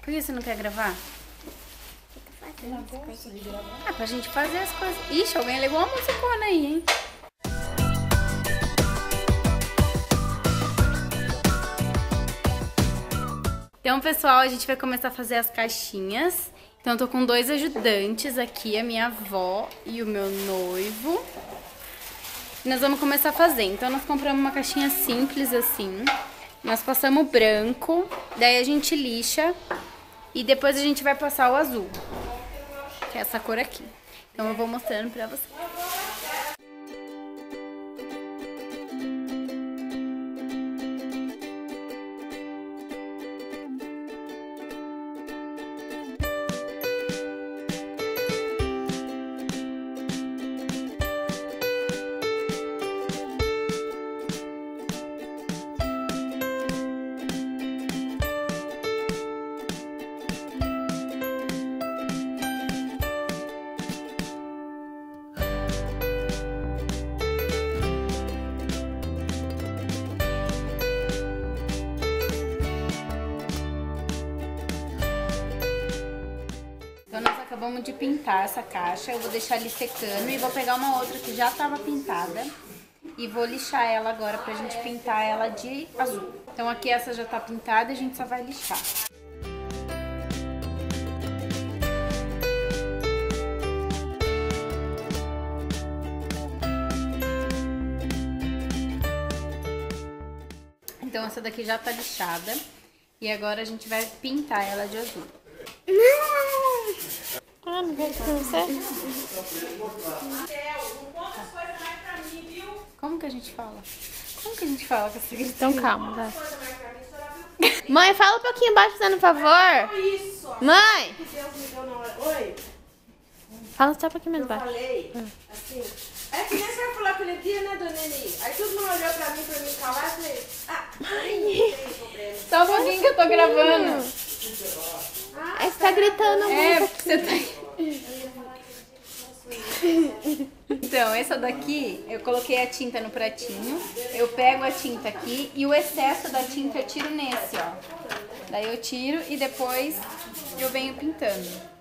Por que você não quer gravar? Ah, pra gente fazer as coisas. Ixi, alguém ligou uma musicona aí, hein? Então, pessoal, a gente vai começar a fazer as caixinhas. Então, eu tô com 2 ajudantes aqui, a minha avó e o meu noivo. E nós vamos começar a fazer. Então, nós compramos uma caixinha simples assim. Nós passamos branco, daí a gente lixa e depois a gente vai passar o azul, que é essa cor aqui. Então, eu vou mostrando pra vocês. Então, nós acabamos de pintar essa caixa, eu vou deixar ali secando e vou pegar uma outra que já estava pintada e vou lixar ela agora pra gente pintar ela de azul. Então, aqui essa já tá pintada e a gente só vai lixar. Então, essa daqui já tá lixada e agora a gente vai pintar ela de azul. Ah, não quer que você? Como que a gente fala? Como que a gente fala com essa gritaria? Então calma, vai. Mãe, fala um pouquinho embaixo, fazendo um favor. Isso. Mãe! Que Deus me deu na hora. Oi? Fala só um pouquinho mais Eu baixo. falei, assim, é que nem você falou aquele dia, né, dona Neni? Aí todo mundo olhou pra mim calar, e falei, ah, mãe, não tem problema. Só um pouquinho que eu tô gravando. Aí você tá gritando É, muito. porque você tá... Então, essa daqui, eu coloquei a tinta no pratinho, eu pego a tinta aqui e o excesso da tinta eu tiro nesse, ó. Daí eu tiro e depois eu venho pintando.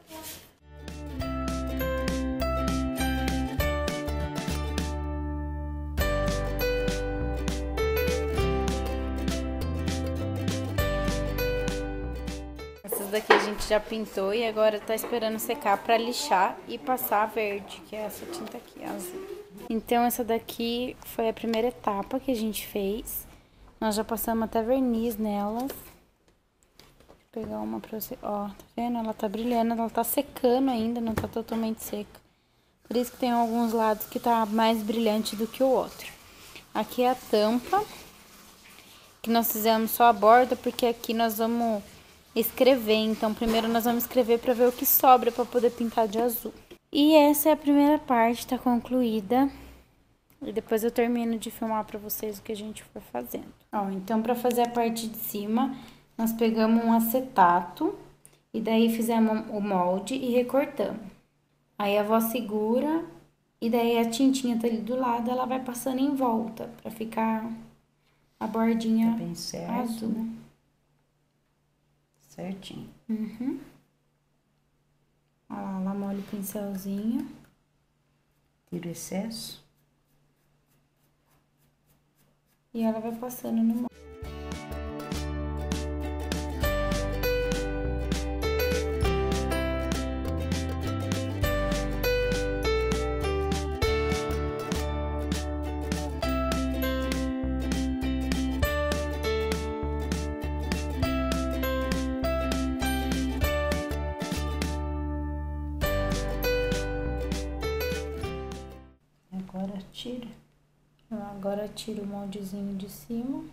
Essas daqui a gente já pintou e agora tá esperando secar pra lixar e passar a verde, que é essa tinta aqui, azul. Então essa daqui foi a primeira etapa que a gente fez. Nós já passamos até verniz nelas. Vou pegar uma pra você. Ó, tá vendo? Ela tá brilhando, ela tá secando ainda, não tá totalmente seca. Por isso que tem alguns lados que tá mais brilhante do que o outro. Aqui é a tampa, que nós fizemos só a borda, porque aqui nós vamos escrever. Então, primeiro nós vamos escrever pra ver o que sobra pra poder pintar de azul. E essa é a primeira parte, tá concluída. E depois eu termino de filmar pra vocês o que a gente for fazendo. Ó, então pra fazer a parte de cima, nós pegamos um acetato e daí fizemos o molde e recortamos. Aí a avó segura e daí a tintinha tá ali do lado, ela vai passando em volta pra ficar a bordinha tá bem certo, azul. né? Certinho. Uhum. Olha lá, ela molha o pincelzinho. Tira o excesso. E ela vai passando no molde. Agora tira. Agora tira o moldezinho de cima.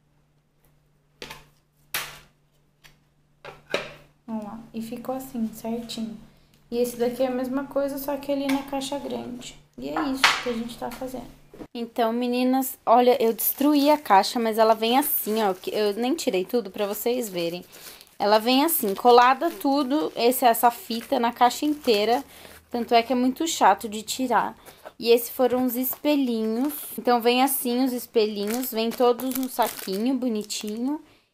Olha lá. E ficou assim, certinho. E esse daqui é a mesma coisa, só que ali na caixa grande. E é isso que a gente tá fazendo. Então, meninas, olha, eu destruí a caixa, mas ela vem assim, ó. Eu nem tirei tudo pra vocês verem. Ela vem assim, colada tudo, essa fita na caixa inteira. Tanto é que é muito chato de tirar. E esses foram os espelhinhos. Então, vem assim os espelhinhos, vem todos no saquinho, bonitinho.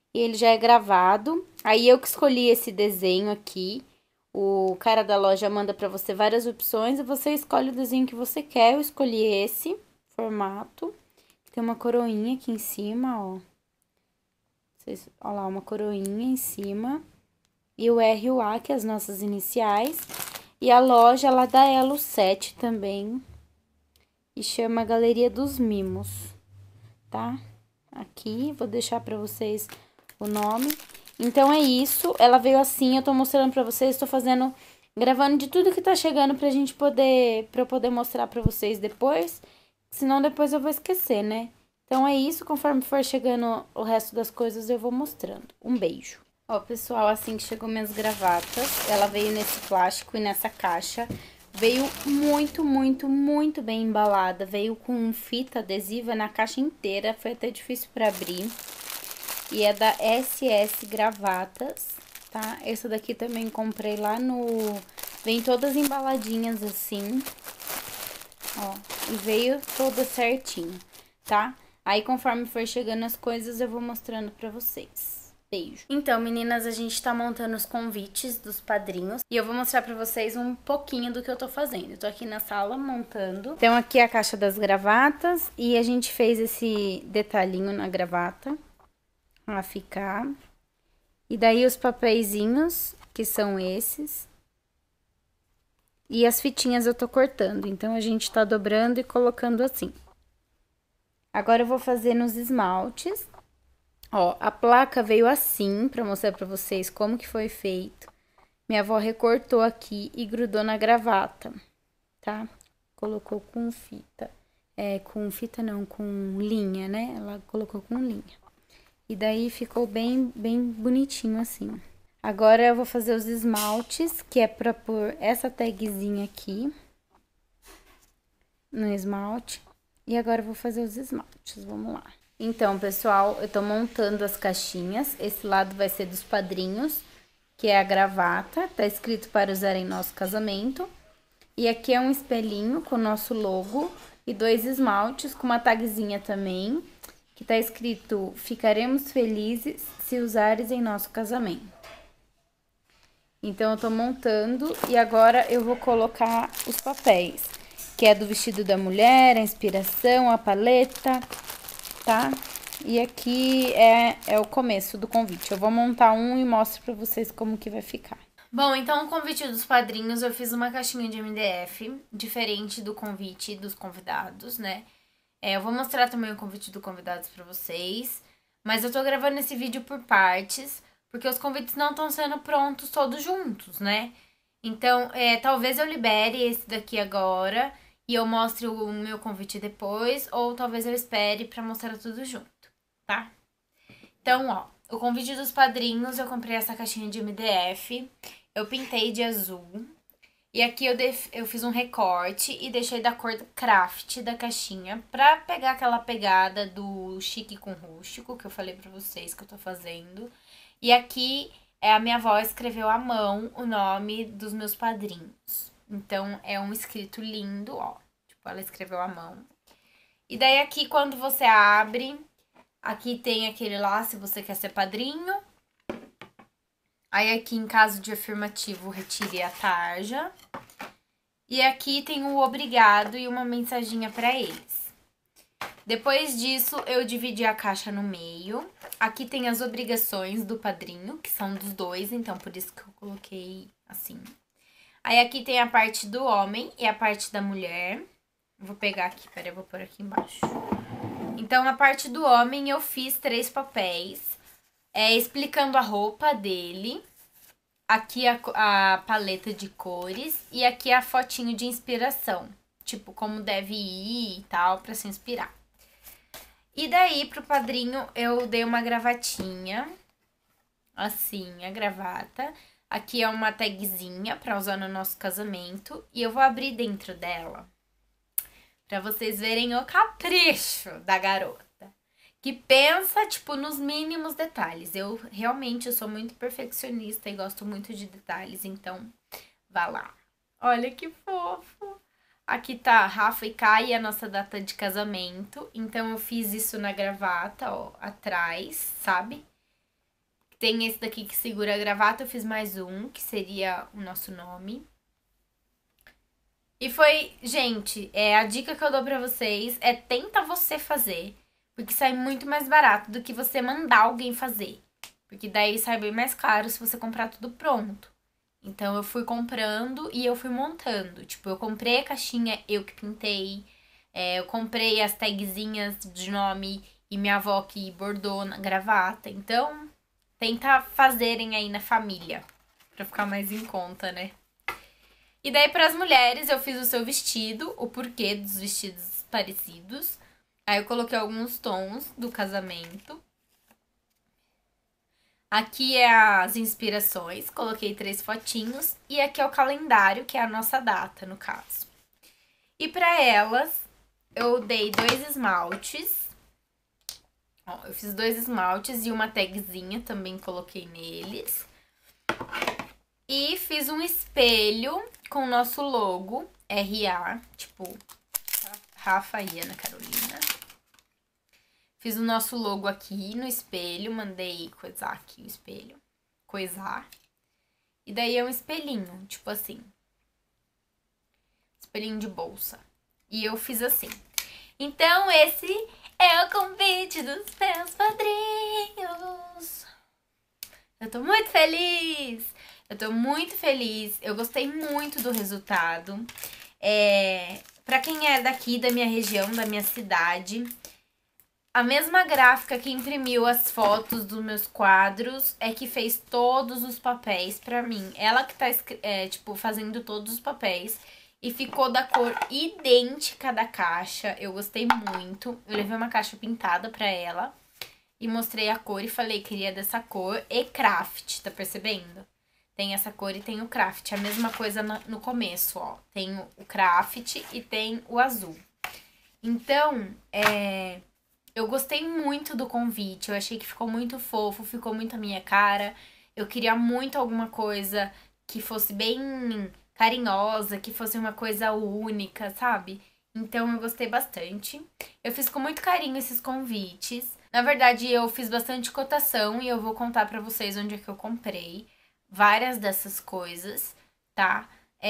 e ele já é gravado. Aí eu que escolhi esse desenho aqui. O cara da loja manda pra você várias opções e você escolhe o desenho que você quer. Eu escolhi esse formato. Tem uma coroinha aqui em cima, ó. Vocês, ó lá, uma coroinha em cima. E o R e o A, que é as nossas iniciais. E a loja, ela dá Elo 7 também. E chama Galeria dos Mimos, tá? Aqui, vou deixar pra vocês o nome. Então, é isso. Ela veio assim, eu tô mostrando pra vocês, tô fazendo, gravando de tudo que tá chegando pra gente poder, pra eu poder mostrar pra vocês depois. Senão, depois eu vou esquecer, né? Então, é isso. Conforme for chegando o resto das coisas, eu vou mostrando. Um beijo. Ó, pessoal, assim que chegou minhas gravatas, ela veio nesse plástico e nessa caixa. Veio muito, muito, muito bem embalada. Veio com fita adesiva na caixa inteira. Foi até difícil pra abrir. E é da SS Gravatas, tá? Essa daqui também comprei lá no... Vem todas embaladinhas assim. Ó, e veio toda certinho, tá? Aí, conforme for chegando as coisas, eu vou mostrando pra vocês. Beijo. Então, meninas, a gente tá montando os convites dos padrinhos. E eu vou mostrar pra vocês um pouquinho do que eu tô fazendo. Eu tô aqui na sala montando. Então, aqui é a caixa das gravatas. E a gente fez esse detalhinho na gravata. Pra ficar. E daí os papeizinhos, que são esses. E as fitinhas eu tô cortando. Então, a gente tá dobrando e colocando assim. Agora, eu vou fazer nos esmaltes. Ó, a placa veio assim, pra mostrar pra vocês como que foi feito. Minha avó recortou aqui e grudou na gravata, tá? Colocou com fita. Com fita não, com linha, né? Ela colocou com linha. E daí ficou bem, bem bonitinho assim. Agora eu vou fazer os esmaltes, que é pra pôr essa tagzinha aqui no esmalte. E agora eu vou fazer os esmaltes, vamos lá. Então, pessoal, eu tô montando as caixinhas. Esse lado vai ser dos padrinhos, que é a gravata. Tá escrito para usar em nosso casamento. E aqui é um espelhinho com o nosso logo. E 2 esmaltes com uma tagzinha também, que tá escrito: ficaremos felizes se usares em nosso casamento. Então, eu tô montando e agora eu vou colocar os papéis, que é do vestido da mulher, a inspiração, a paleta, tá? E aqui é o começo do convite. Eu vou montar um e mostro pra vocês como que vai ficar. Bom, então o convite dos padrinhos, eu fiz uma caixinha de MDF, diferente do convite dos convidados, né? Eu vou mostrar também o convite dos convidados pra vocês, mas eu tô gravando esse vídeo por partes, porque os convites não estão sendo prontos todos juntos, né? Então, talvez eu libere esse daqui agora e eu mostre o meu convite depois, ou talvez eu espere pra mostrar tudo junto, tá? Então, ó, o convite dos padrinhos, eu comprei essa caixinha de MDF, eu pintei de azul, e aqui eu fiz um recorte e deixei da cor craft da caixinha, pra pegar aquela pegada do chique com rústico, que eu falei pra vocês que eu tô fazendo. E aqui, a minha avó escreveu à mão o nome dos meus padrinhos. Então, é um escrito lindo, ó. Tipo, ela escreveu à mão. E daí, aqui, quando você abre, aqui tem aquele lá, se você quer ser padrinho. Aí, aqui, em caso de afirmativo, retire a tarja. E aqui tem o obrigado e uma mensaginha pra eles. Depois disso, eu dividi a caixa no meio. Aqui tem as obrigações do padrinho, que são dos dois, então por isso que eu coloquei assim. Aí aqui tem a parte do homem e a parte da mulher. Vou pegar aqui, peraí, eu vou pôr aqui embaixo. Então, na parte do homem, eu fiz 3 papéis, explicando a roupa dele. Aqui a paleta de cores e aqui a fotinho de inspiração. Tipo, como deve ir e tal, pra se inspirar. E daí, pro padrinho, eu dei uma gravatinha, assim, a gravata. Aqui é uma tagzinha pra usar no nosso casamento. E eu vou abrir dentro dela, pra vocês verem o capricho da garota. Que pensa, tipo, nos mínimos detalhes. Eu sou muito perfeccionista e gosto muito de detalhes, então, vá lá. Olha que fofo! Aqui tá Rafa e Kai, a nossa data de casamento. Então, eu fiz isso na gravata, ó, atrás, sabe? Tem esse daqui que segura a gravata, eu fiz mais um, que seria o nosso nome. E foi, gente, a dica que eu dou pra vocês é tenta você fazer, porque sai muito mais barato do que você mandar alguém fazer. Porque daí sai bem mais caro se você comprar tudo pronto. Então eu fui comprando e eu fui montando. Tipo, eu comprei a caixinha, eu que pintei. Eu comprei as tagzinhas de nome e minha avó que bordou na gravata. Então, tenta fazerem aí na família, pra ficar mais em conta, né? E daí, pras mulheres, eu fiz o seu vestido, o porquê dos vestidos parecidos. Aí eu coloquei alguns tons do casamento. Aqui é as inspirações, coloquei 3 fotinhos. E aqui é o calendário, que é a nossa data, no caso. E pra elas, eu dei 2 esmaltes. Ó, eu fiz 2 esmaltes e uma tagzinha também coloquei neles. E fiz um espelho com o nosso logo, RA, tipo, Rafa e Ana Carolina. Fiz o nosso logo aqui no espelho, mandei coisar aqui o espelho. Coisar. E daí é um espelhinho, tipo assim. Espelhinho de bolsa. E eu fiz assim. Então, esse é o convite dos meus padrinhos. Eu tô muito feliz. Eu tô muito feliz. Eu gostei muito do resultado. Pra quem é daqui, da minha região, da minha cidade, a mesma gráfica que imprimiu as fotos dos meus quadros é que fez todos os papéis pra mim. Ela que tá, tipo, fazendo todos os papéis. E ficou da cor idêntica da caixa. Eu gostei muito. Eu levei uma caixa pintada pra ela. E mostrei a cor e falei que queria dessa cor e craft, tá percebendo? Tem essa cor e tem o craft. A mesma coisa no começo, ó. Tem o craft e tem o azul. Então, eu gostei muito do convite. Eu achei que ficou muito fofo, ficou muito a minha cara. Eu queria muito alguma coisa que fosse bem carinhosa, que fosse uma coisa única, sabe? Então eu gostei bastante. Eu fiz com muito carinho esses convites. Na verdade, eu fiz bastante cotação e eu vou contar pra vocês onde é que eu comprei várias dessas coisas, tá?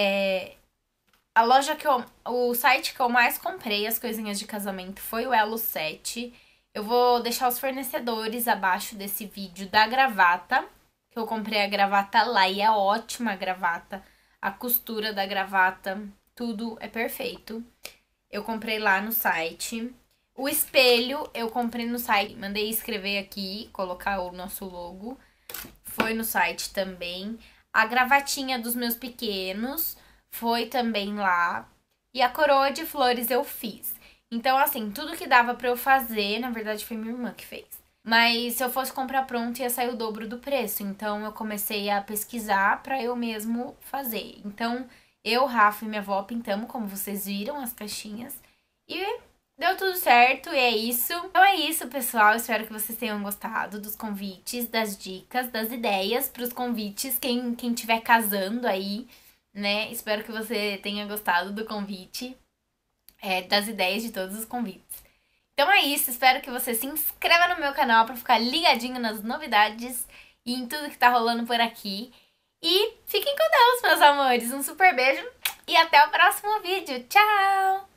A loja o site que eu mais comprei as coisinhas de casamento foi o Elo7. Eu vou deixar os fornecedores abaixo desse vídeo da gravata, que eu comprei a gravata lá e é ótima a gravata. A costura da gravata, tudo é perfeito. Eu comprei lá no site. O espelho eu comprei no site, mandei escrever aqui, colocar o nosso logo. Foi no site também. A gravatinha dos meus pequenos foi também lá. E a coroa de flores eu fiz. Então, assim, tudo que dava pra eu fazer, na verdade foi minha irmã que fez. Mas se eu fosse comprar pronto, ia sair o dobro do preço. Então, eu comecei a pesquisar pra eu mesmo fazer. Então, eu, Rafa e minha avó pintamos, como vocês viram, as caixinhas. E deu tudo certo, e é isso. Então é isso, pessoal. Espero que vocês tenham gostado dos convites, das dicas, das ideias pros convites. Quem estiver casando aí, né? Espero que você tenha gostado do convite, das ideias de todos os convites. Então é isso, espero que você se inscreva no meu canal pra ficar ligadinho nas novidades e em tudo que tá rolando por aqui. E fiquem com Deus, meus amores. Um super beijo e até o próximo vídeo. Tchau!